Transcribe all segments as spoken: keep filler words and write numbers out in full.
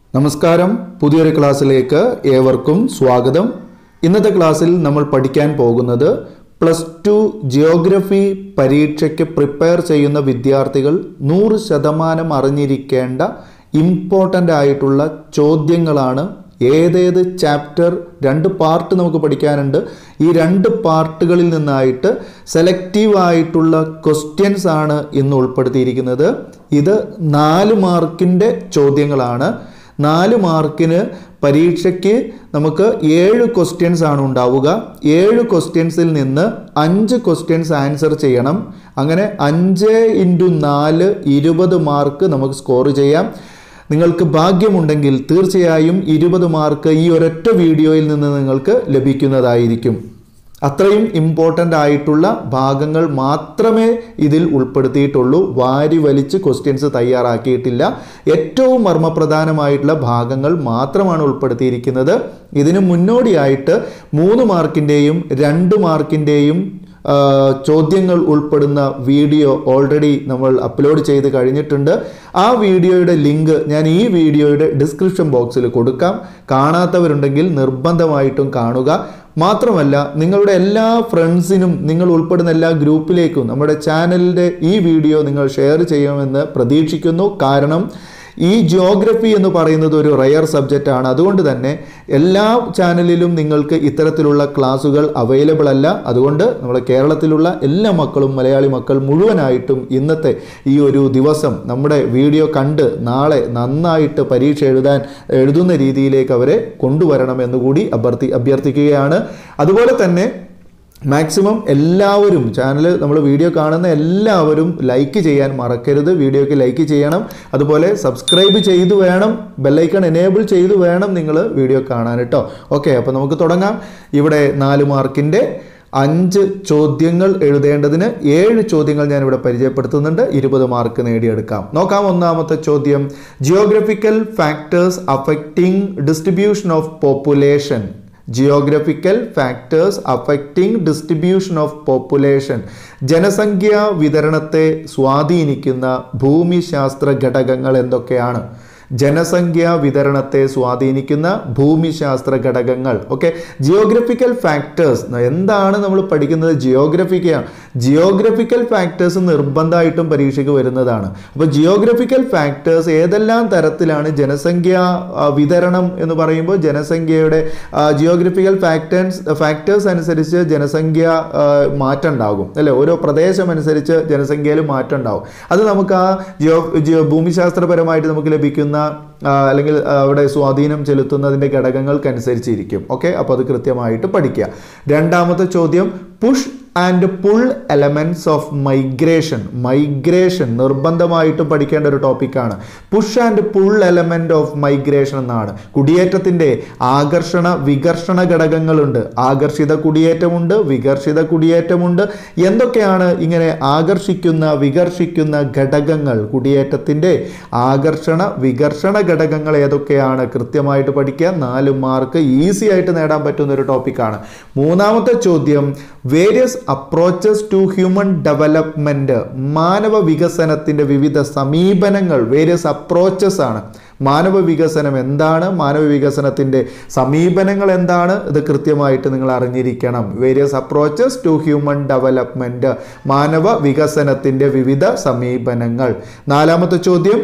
നമസ്കാരം, പുതിയൊരു ക്ലാസ്സിലേക്ക് ഏവർക്കും സ്വാഗതം. ഇന്നത്തെ ക്ലാസ്സിൽ നമ്മൾ പഠിക്കാൻ പോകുന്നത് പ്ലസ് ടു ജിയോഗ്രഫി പരീക്ഷയ്ക്ക് പ്രിപ്പയർ ചെയ്യുന്ന വിദ്യാർത്ഥികൾ നൂറ് ശതമാനം അറിഞ്ഞിരിക്കേണ്ട ഇമ്പോർട്ടൻ്റ് ആയിട്ടുള്ള ചോദ്യങ്ങളാണ്. ഏതേത് ചാപ്റ്റർ രണ്ട് പാർട്ട് നമുക്ക് പഠിക്കാനുണ്ട്. ഈ രണ്ട് പാർട്ടുകളിൽ നിന്നായിട്ട് സെലക്റ്റീവ് ആയിട്ടുള്ള ക്വസ്റ്റ്യൻസ് ആണ് ഇന്ന് ഉൾപ്പെടുത്തിയിരിക്കുന്നത്. ഇത് നാല് മാർക്കിൻ്റെ ചോദ്യങ്ങളാണ്. നാല് മാർക്കിന് പരീക്ഷയ്ക്ക് നമുക്ക് ഏഴ് ക്വസ്റ്റ്യൻസ് ആണ് ഉണ്ടാവുക. ഏഴ് ക്വസ്റ്റ്യൻസിൽ നിന്ന് അഞ്ച് ക്വസ്റ്റ്യൻസ് ആൻസർ ചെയ്യണം. അങ്ങനെ അഞ്ച് ഇൻറ്റു നാല് ഇരുപത് മാർക്ക് നമുക്ക് സ്കോർ ചെയ്യാം. നിങ്ങൾക്ക് ഭാഗ്യമുണ്ടെങ്കിൽ തീർച്ചയായും ഇരുപത് മാർക്ക് ഈ ഒരൊറ്റ വീഡിയോയിൽ നിന്ന് നിങ്ങൾക്ക് ലഭിക്കുന്നതായിരിക്കും. അത്രയും ഇമ്പോർട്ടൻ്റ് ആയിട്ടുള്ള ഭാഗങ്ങൾ മാത്രമേ ഇതിൽ ഉൾപ്പെടുത്തിയിട്ടുള്ളൂ. വാരി വലിച്ച് ക്വസ്റ്റ്യൻസ് തയ്യാറാക്കിയിട്ടില്ല. ഏറ്റവും മർമ്മപ്രധാനമായിട്ടുള്ള ഭാഗങ്ങൾ മാത്രമാണ് ഉൾപ്പെടുത്തിയിരിക്കുന്നത്. ഇതിന് മുന്നോടിയായിട്ട് മൂന്ന് മാർക്കിൻ്റെയും രണ്ട് മാർക്കിൻ്റെയും ചോദ്യങ്ങൾ ഉൾപ്പെടുന്ന വീഡിയോ ഓൾറെഡി നമ്മൾ അപ്ലോഡ് ചെയ്ത് കഴിഞ്ഞിട്ടുണ്ട്. ആ വീഡിയോയുടെ ലിങ്ക് ഞാൻ ഈ വീഡിയോയുടെ ഡിസ്ക്രിപ്ഷൻ ബോക്സിൽ കൊടുക്കാം. കാണാത്തവരുണ്ടെങ്കിൽ നിർബന്ധമായിട്ടും കാണുക. മാത്രമല്ല, നിങ്ങളുടെ എല്ലാ ഫ്രണ്ട്സിനും നിങ്ങൾ ഉൾപ്പെടുന്ന എല്ലാ ഗ്രൂപ്പിലേക്കും നമ്മുടെ ചാനലിൻ്റെ ഈ വീഡിയോ നിങ്ങൾ ഷെയർ ചെയ്യുമെന്ന് പ്രതീക്ഷിക്കുന്നു. കാരണം ഈ ജിയോഗ്രഫി എന്ന് പറയുന്നത് ഒരു റയർ സബ്ജക്റ്റ് ആണ്. അതുകൊണ്ട് തന്നെ എല്ലാ ചാനലിലും നിങ്ങൾക്ക് ഇത്തരത്തിലുള്ള ക്ലാസ്സുകൾ അവൈലബിൾ അല്ല. അതുകൊണ്ട് നമ്മുടെ കേരളത്തിലുള്ള എല്ലാ മക്കളും, മലയാളി മക്കൾ മുഴുവനായിട്ടും ഇന്നത്തെ ഈ ഒരു ദിവസം നമ്മുടെ വീഡിയോ കണ്ട് നാളെ നന്നായിട്ട് പരീക്ഷ എഴുതാൻ എഴുതുന്ന രീതിയിലേക്ക് അവരെ കൊണ്ടുവരണമെന്ന് കൂടി അഭ്യർത്ഥി അഭ്യർത്ഥിക്കുകയാണ്. അതുപോലെ തന്നെ മാക്സിമം എല്ലാവരും ചാനൽ നമ്മൾ വീഡിയോ കാണുന്ന എല്ലാവരും ലൈക്ക് ചെയ്യാൻ മറക്കരുത്. വീഡിയോയ്ക്ക് ലൈക്ക് ചെയ്യണം. അതുപോലെ സബ്സ്ക്രൈബ് ചെയ്തു വേണം, ബെല്ലൈക്കൺ എനേബിൾ ചെയ്തു വേണം നിങ്ങൾ വീഡിയോ കാണാൻ കേട്ടോ. ഓക്കെ, അപ്പോൾ നമുക്ക് തുടങ്ങാം. ഇവിടെ നാല് മാർക്കിൻ്റെ അഞ്ച് ചോദ്യങ്ങൾ എഴുതേണ്ടതിന് ഏഴ് ചോദ്യങ്ങൾ ഞാനിവിടെ പരിചയപ്പെടുത്തുന്നുണ്ട്. ഇരുപത് മാർക്ക് നേടിയെടുക്കാം. നോക്കാം. ഒന്നാമത്തെ ചോദ്യം, geographical factors affecting distribution of population. Geographical factors affecting distribution of population. ജനസംഖ്യാ വിതരണത്തെ സ്വാധീനിക്കുന്ന ഭൂമിശാസ്ത്ര ഘടകങ്ങൾ എന്തൊക്കെയാണ്? ജനസംഖ്യാ വിതരണത്തെ സ്വാധീനിക്കുന്ന ഭൂമിശാസ്ത്ര ഘടകങ്ങൾ. ഓക്കെ, ജിയോഗ്രഫിക്കൽ ഫാക്ടേഴ്സ് എന്താണ് നമ്മൾ പഠിക്കുന്നത്? ജിയോഗ്രഫിക്കാണ്. ജിയോഗ്രഫിക്കൽ ഫാക്ടേഴ്സ് നിർബന്ധമായിട്ടും പരീക്ഷയ്ക്ക് വരുന്നതാണ്. അപ്പോൾ ജിയോഗ്രഫിക്കൽ ഫാക്ടേഴ്സ് ഏതെല്ലാം തരത്തിലാണ് ജനസംഖ്യാ വിതരണം എന്ന് പറയുമ്പോൾ ജനസംഖ്യയുടെ ജിയോഗ്രഫിക്കൽ ഫാക്ടേഴ്സ് ഫാക്ടേഴ്സ് അനുസരിച്ച് ജനസംഖ്യ മാറ്റം ഉണ്ടാകും അല്ലേ? ഓരോ പ്രദേശം അനുസരിച്ച് ജനസംഖ്യയിൽ മാറ്റം ഉണ്ടാകും. അത് നമുക്ക് ആ ജിയോ ജിയോ ഭൂമിശാസ്ത്രപരമായിട്ട് നമുക്ക് ലഭിക്കുന്ന അല്ലെങ്കിൽ അവിടെ സ്വാധീനം ചെലുത്തുന്നതിൻ്റെ ഘടകങ്ങൾക്കനുസരിച്ചിരിക്കും. ഓക്കെ, അപ്പോൾ അത് കൃത്യമായിട്ട് പഠിക്കുക. രണ്ടാമത്തെ ചോദ്യം, push and pull elements of migration. Migration നിർബന്ധമായിട്ടും പഠിക്കേണ്ട ഒരു ടോപ്പിക്കാണ്. Push and pull element of migration എന്നാണ്. കുടിയേറ്റത്തിൻ്റെ ആകർഷണ വികർഷണ ഘടകങ്ങളുണ്ട്. ആകർഷിത കുടിയേറ്റമുണ്ട്, വികർഷിത കുടിയേറ്റമുണ്ട്. എന്തൊക്കെയാണ് ഇങ്ങനെ ആകർഷിക്കുന്ന വികർഷിക്കുന്ന ഘടകങ്ങൾ? കുടിയേറ്റത്തിൻ്റെ ആകർഷണ വികർഷണ ഘടകങ്ങൾ ഏതൊക്കെയാണ്? കൃത്യമായിട്ട് പഠിക്കുക. നാല് മാർക്ക് ഈസി ആയിട്ട് നേടാൻ പറ്റുന്ന ഒരു ടോപ്പിക്കാണ്. മൂന്നാമത്തെ ചോദ്യം, various approaches to human development. മാനവ വികസനത്തിന്റെ വിവിധ സമീപനങ്ങൾ. വേരിയസ് അപ്രോച്ചസ് ആണ്. മാനവ വികസനം എന്താണ്? മാനവ വികസനത്തിന്റെ സമീപനങ്ങൾ എന്താണ്? ഇത് കൃത്യമായിട്ട് നിങ്ങൾ അറിഞ്ഞിരിക്കണം. Various approaches to human development, മാനവ വികസനത്തിന്റെ വിവിധ സമീപനങ്ങൾ. നാലാമത്തെ ചോദ്യം,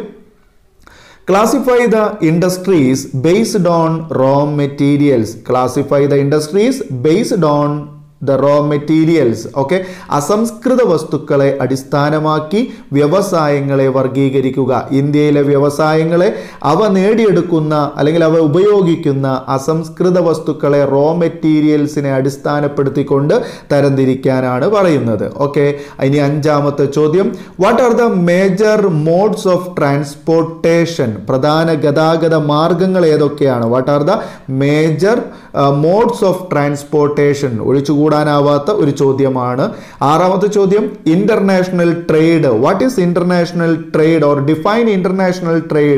classify the industries based on raw materials. Classify the industries based on the raw materials. Okay, അസംസ്കൃത വസ്തുക്കളെ അടിസ്ഥാനമാക്കി വ്യവസായങ്ങളെ വർഗീകരിക്കുക. ഇന്ത്യയിലെ വ്യവസായങ്ങളെ അവ നേടിയെടുക്കുന്ന അല്ലെങ്കിൽ അവ ഉപയോഗിക്കുന്ന അസംസ്കൃത വസ്തുക്കളെ റോ മെറ്റീരിയൽസിനെ അടിസ്ഥാനപ്പെടുത്തിക്കൊണ്ട് തരംതിരിക്കാനാണ് പറയുന്നത്. ഓക്കെ, ഇനി അഞ്ചാമത്തെ ചോദ്യം, what are the major modes of transportation. പ്രധാന ഗതാഗത മാർഗങ്ങൾ ഏതൊക്കെയാണ്? What are the major modes of transportation. ഒഴിച്ചുകൂടാൻ കൂടാനാവാത്ത ഒരു ചോദ്യമാണ്. ആറാമത്തെ ചോദ്യം, international trade. What is international trade or define international trade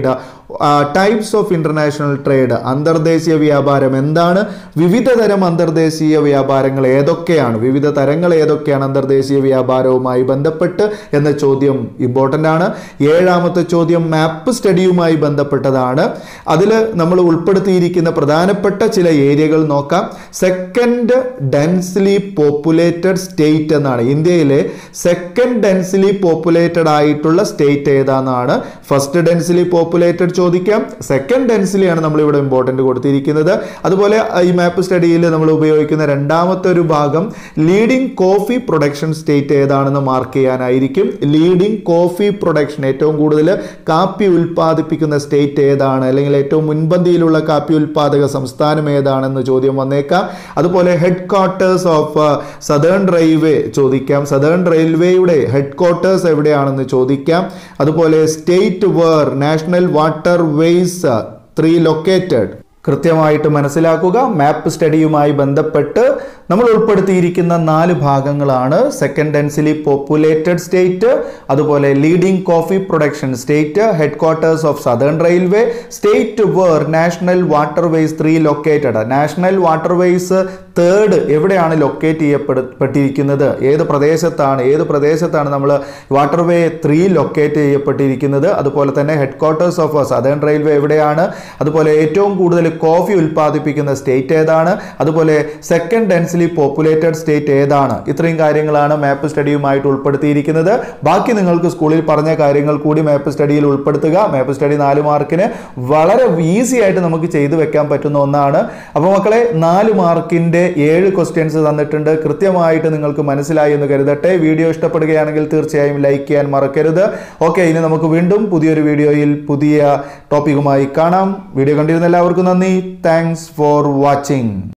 types of international trade, അന്തർദേശീയ വ്യാപാരം എന്താണ്, വിവിധ തരം അന്തർദേശീയ വ്യാപാരങ്ങൾ ഏതൊക്കെയാണ്, വിവിധ തരങ്ങൾ ഏതൊക്കെയാണ് അന്തർദേശീയ വ്യാപാരവുമായി ബന്ധപ്പെട്ട് എന്ന ചോദ്യം ഇമ്പോർട്ടൻ്റ് ആണ്. ഏഴാമത്തെ ചോദ്യം മാപ്പ് സ്റ്റഡിയുമായി ബന്ധപ്പെട്ടതാണ്. അതിൽ നമ്മൾ ഉൾപ്പെടുത്തിയിരിക്കുന്ന പ്രധാനപ്പെട്ട ചില ഏരിയകൾ നോക്കാം. സെക്കൻഡ് ഡെൻസ്ലി പോപ്പുലേറ്റഡ് സ്റ്റേറ്റ് എന്നാണ്, ഇന്ത്യയിലെ സെക്കൻഡ് ഡെൻസ്ലി പോപ്പുലേറ്റഡ് ആയിട്ടുള്ള സ്റ്റേറ്റ് ഏതാണെന്നാണ്. ഫസ്റ്റ് ഡെൻസ്ലി പോപ്പുലേറ്റഡ് ചോദിക്കാം, സെക്കൻഡ് ഡെൻസ്ലി ആണ് നമ്മൾ ഇവിടെ ഇമ്പോർട്ടൻ്റ് കൊടുത്തിരിക്കുന്നത്. അതുപോലെ ഈ മാപ്പ് സ്റ്റഡിയിൽ നമ്മൾ ഉപയോഗിക്കുന്ന രണ്ടാമത്തെ ഒരു ഭാഗം ലീഡിംഗ് കോഫി പ്രൊഡക്ഷൻ സ്റ്റേറ്റ് ഏതാണെന്ന് മാർക്ക് ചെയ്യാനായിരിക്കും. ലീഡിംഗ് കോഫി പ്രൊഡക്ഷൻ, ഏറ്റവും കൂടുതൽ കാപ്പി ഉൽപ്പാദിപ്പിക്കുന്ന സ്റ്റേറ്റ് ഏതാണ്, അല്ലെങ്കിൽ ഏറ്റവും മുൻപന്തിയിലുള്ള കാപ്പി ഉൽപ്പാദക സംസ്ഥാനം ഏതാണെന്ന് ചോദ്യം വന്നേക്കാം. അതുപോലെ headquarters of southern railway ചോദിക്കാം, സദേൺ റെയിൽവേയുടെ ഹെഡ് ക്വാർട്ടേഴ്സ് എവിടെയാണെന്ന് ചോദിക്കാം. അതുപോലെ state where national waterways three located കൃത്യമായിട്ട് മനസ്സിലാക്കുക. മാപ്പ് സ്റ്റഡിയുമായി ബന്ധപ്പെട്ട് നമ്മൾ ഉൾപ്പെടുത്തിയിരിക്കുന്ന നാല് ഭാഗങ്ങളാണ് സെക്കൻഡ് ഡെൻസിലി പോപ്പുലേറ്റഡ് സ്റ്റേറ്റ്, അതുപോലെ leading coffee production state, headquarters of southern railway, state where national waterways three located. National waterways third എവിടെയാണ് ലൊക്കേറ്റ് ചെയ്യപ്പെട്ടിരിക്കുന്നത്, ഏത് പ്രദേശത്താണ്, ഏത് പ്രദേശത്താണ് നമ്മൾ വാട്ടർ വേ ത്രീ ലൊക്കേറ്റ് ചെയ്യപ്പെട്ടിരിക്കുന്നത്. അതുപോലെ തന്നെ headquarters of southern railway എവിടെയാണ്, അതുപോലെ ഏറ്റവും കൂടുതൽ കോഫി ഉൽപ്പാദിപ്പിക്കുന്ന സ്റ്റേറ്റ് ഏതാണ്, അതുപോലെ സെക്കൻഡ് ഡെൻസിലി പോപ്പുലേറ്റഡ് സ്റ്റേറ്റ് ഏതാണ്. ഇത്രയും കാര്യങ്ങളാണ് മാപ്പ് സ്റ്റഡിയുമായിട്ട് ഉൾപ്പെടുത്തിയിരിക്കുന്നത്. ബാക്കി നിങ്ങൾക്ക് സ്കൂളിൽ പറഞ്ഞ കാര്യങ്ങൾ കൂടി മാപ്പ് സ്റ്റഡിയിൽ ഉൾപ്പെടുത്തുക. മാപ്പ് സ്റ്റഡി നാല് മാർക്കിന് വളരെ ഈസി ആയിട്ട് നമുക്ക് ചെയ്തു വെക്കാൻ പറ്റുന്ന ഒന്നാണ്. അപ്പോൾ മക്കളെ, നാല് മാർക്കിന്റെ ഏഴ് ക്വസ്റ്റ്യൻസ് തന്നിട്ടുണ്ട്. കൃത്യമായിട്ട് നിങ്ങൾക്ക് മനസ്സിലായി എന്ന് കരുതട്ടെ. വീഡിയോ ഇഷ്ടപ്പെടുകയാണെങ്കിൽ തീർച്ചയായും ലൈക്ക് ചെയ്യാൻ മറക്കരുത്. ഓക്കെ, ഇനി നമുക്ക് വീണ്ടും പുതിയൊരു വീഡിയോയിൽ പുതിയ ടോപ്പിക്കുമായി കാണാം. വീഡിയോ കണ്ടിരുന്ന എല്ലാവർക്കും നന്ദി. Thanks for watching.